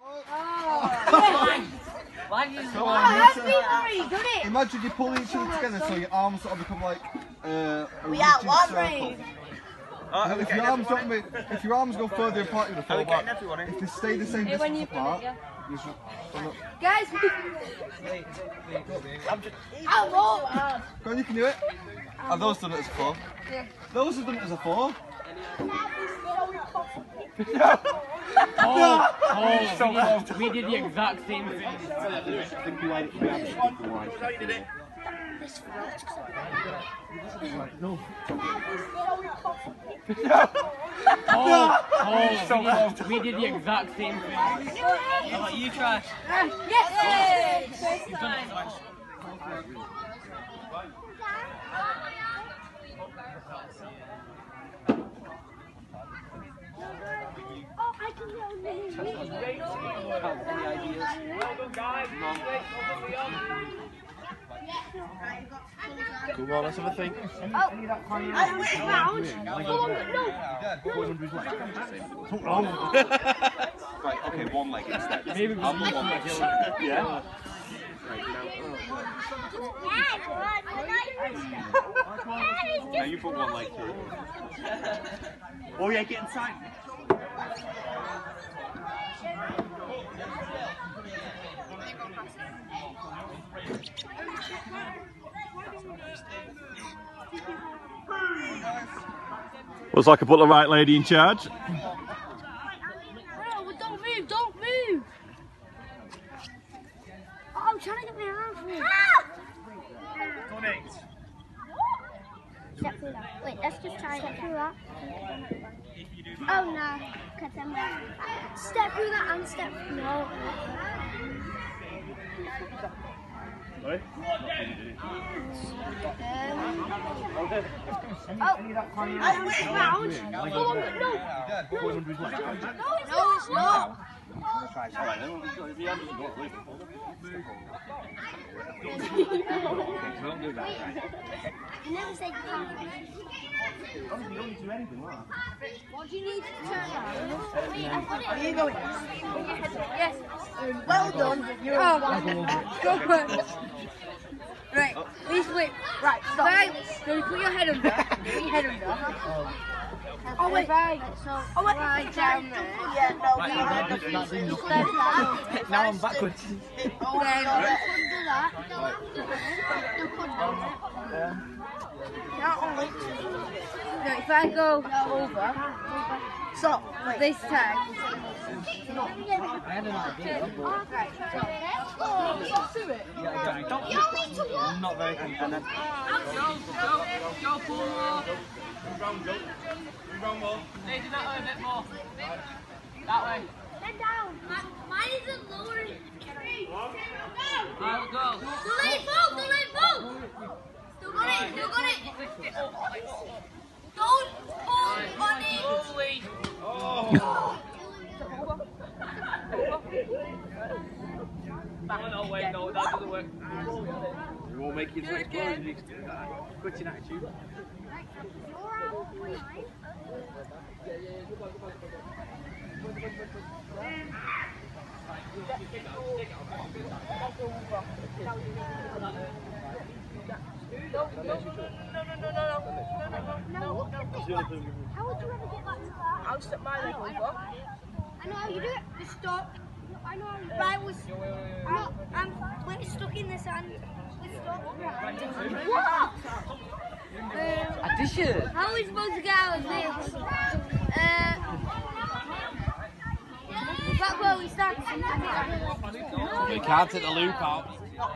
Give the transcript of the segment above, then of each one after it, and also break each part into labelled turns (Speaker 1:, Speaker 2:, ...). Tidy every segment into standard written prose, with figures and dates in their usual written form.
Speaker 1: Imagine you pull each other together so your arms sort of become like
Speaker 2: we are one ring.
Speaker 1: If your arms go further apart, you're gonna fall back. If they stay the same distance apart, you should.
Speaker 3: Guys,
Speaker 1: go on, you can do it. Have those done it as a 4? Yeah. Those have done it as a 4.
Speaker 4: We did the exact same thing. We did the exact same thing. How about you try?
Speaker 3: Yes!
Speaker 4: You've done it twice.
Speaker 1: Come on, let's have a think.
Speaker 3: I went round.
Speaker 1: Right, okay, one leg instead.
Speaker 4: Maybe we'll one leg.
Speaker 1: Yeah. Now you put one leg through. Oh yeah, get inside.
Speaker 5: Looks like I put the right lady in charge.
Speaker 3: No, don't move, don't move. Oh, I'm trying to get my arm free. Step through that. Wait, let's just try step through that. Oh no, step through that and step through. No.
Speaker 1: Sorry?
Speaker 3: I went round. Go on, no, it's not.
Speaker 1: Alright, then don't do that.
Speaker 3: You never said you can't.
Speaker 1: You don't need to do anything, what?
Speaker 3: What do you need to turn around?
Speaker 2: Are you going?
Speaker 3: Yes.
Speaker 2: Well done. You're
Speaker 3: Go for it. Right, please wait. Right, stop. No, put your head under. Put your head under. Oh wait. Right. Oh wait. Right down there.
Speaker 2: Yeah, no.
Speaker 4: Now I'm backwards.
Speaker 3: Then under that. No, if I go over,
Speaker 2: So,
Speaker 3: this time.
Speaker 4: I had an idea.
Speaker 3: Right,
Speaker 4: I'm not very confident.
Speaker 6: Go forward. Round more. They do that way a bit more. That way.
Speaker 3: Bend down. Mine isn't lowering.
Speaker 6: I'll go.
Speaker 3: Don't let it fall. Don't let it fall. Still got it. Still got it. Don't pull on it.
Speaker 6: Slowly. Oh, no, wait, no, that doesn't work.
Speaker 1: We won't make you to explode, you need to do that. Quitting attitude.
Speaker 3: No. How would you ever get back to that?
Speaker 2: I'll step my leg over.
Speaker 3: I know how you do it. Just stop. I know how you do it. Right, we're stuck in the sand. We're stuck. What?
Speaker 4: Addition.
Speaker 3: How are we supposed to get out of this? Back where we stand.
Speaker 4: We can't take the loop out.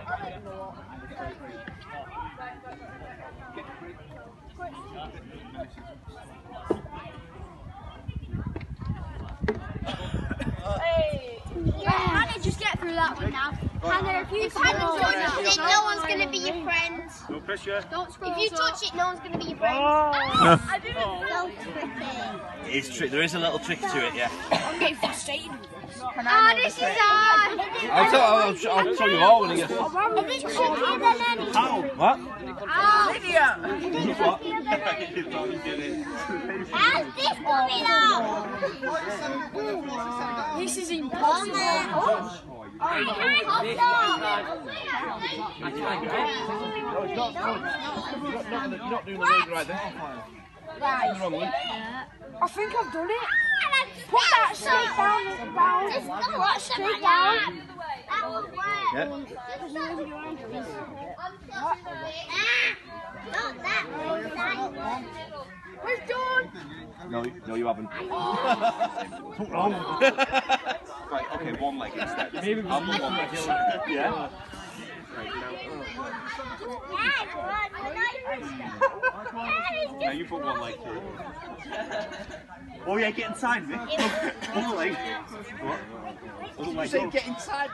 Speaker 3: Hannah, just get through that one now. Hannah, if Hannah touches it, no one's going to be your friend.
Speaker 1: No pressure.
Speaker 3: Don't scroll. If you touch it, no one's going to be your friend.
Speaker 2: I didn't know.
Speaker 1: It's trick. There is a little trick to it, yeah.
Speaker 3: I'm getting frustrated. This is hard.
Speaker 1: I'll show you all when it gets.
Speaker 3: A bit trickier than anything.
Speaker 1: How? What?
Speaker 3: Lydia.
Speaker 1: What?
Speaker 3: How's this This is impossible.
Speaker 1: You're not doing the load right there.
Speaker 3: Right. I think I've done it. Put that straight down. Straight down. We're done.
Speaker 1: No, you haven't. Wrong. Right, okay, one leg instead. Maybe I'll put one leg. Yeah. Now you put one leg through. Oh yeah, get inside me. One leg. What? Other leg. You get inside.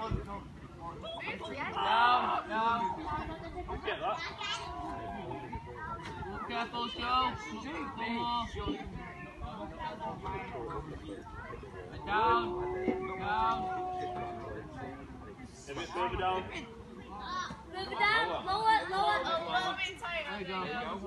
Speaker 6: No. Get that. Careful, Joe. Down.
Speaker 5: A bit further down.
Speaker 3: Move it down. Lower.
Speaker 6: There you go.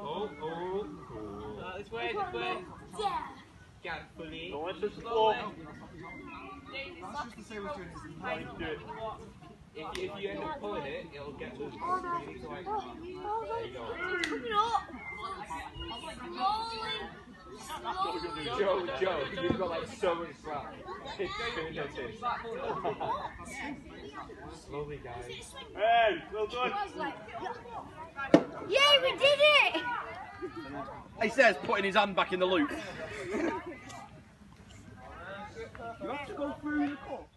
Speaker 6: This way.
Speaker 3: Yeah.
Speaker 6: Carefully.
Speaker 5: Don't let this floor.
Speaker 1: That's just the same as doing this.
Speaker 5: Do it.
Speaker 6: If you end up pulling it, it'll get loose. So you need to like. There you go.
Speaker 3: It's coming up. Slowly.
Speaker 6: Joe, you've got like so much slack. Slowly, guys.
Speaker 5: Hey, well done.
Speaker 3: Yeah, we did it.
Speaker 1: He says putting his hand back in the loop.
Speaker 7: You have to go through the cup.